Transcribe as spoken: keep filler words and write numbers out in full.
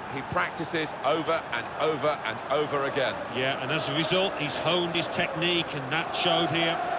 he practices over and over and over again. Yeah, and as a result, he's honed his technique, and that showed here.